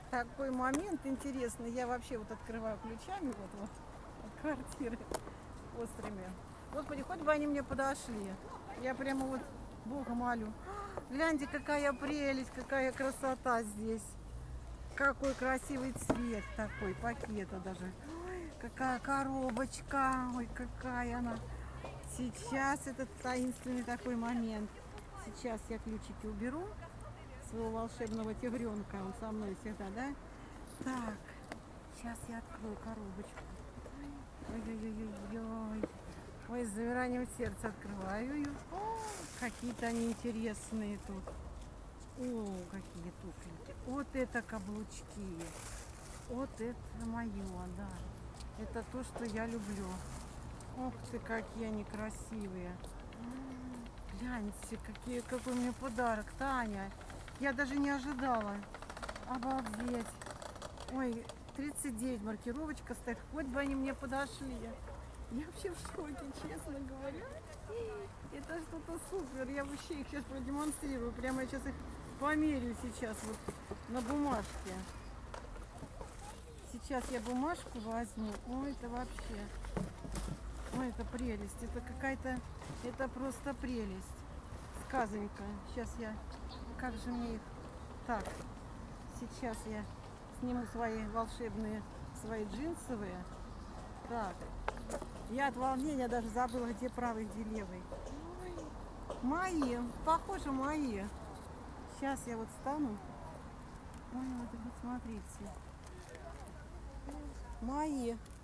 Такой момент интересный. Я вообще вот открываю ключами вот от квартиры острыми. Господи, хоть бы они мне подошли. Я прямо вот Бога молю. Гляньте, какая прелесть, какая красота здесь. Какой красивый цвет такой, пакета даже. Ой, какая коробочка, ой, какая она. Сейчас этот таинственный такой момент. Сейчас я ключики уберу своего волшебного тигренка. Он со мной всегда, да? Так, сейчас я открою коробочку. Ой-ой-ой-ой. Ой, с замиранием сердца открываю ее. Какие-то они интересные тут. О, какие туфельки. Вот это каблучки. Вот это мое, да. Это то, что я люблю. Ох ты, какие они красивые. Гляньте, какой мне подарок, Таня. Я даже не ожидала. Обалдеть. Ой, 39 маркировочка стоит. Хоть бы они мне подошли. Я вообще в шоке, честно говоря. Это что-то супер. Я вообще их сейчас продемонстрирую. Прямо я сейчас их померю сейчас вот на бумажке. Сейчас я бумажку возьму. Ой, это вообще. Ой, это прелесть. Это какая-то... Это просто прелесть. Сказонька. Сейчас я... Как же мне их... Так. Сейчас я сниму свои волшебные, свои джинсовые. Так. Я от волнения даже забыла, где правый, где левый. Ой, мои. Похоже, мои. Сейчас я вот стану. Ой, вот смотрите. Мои.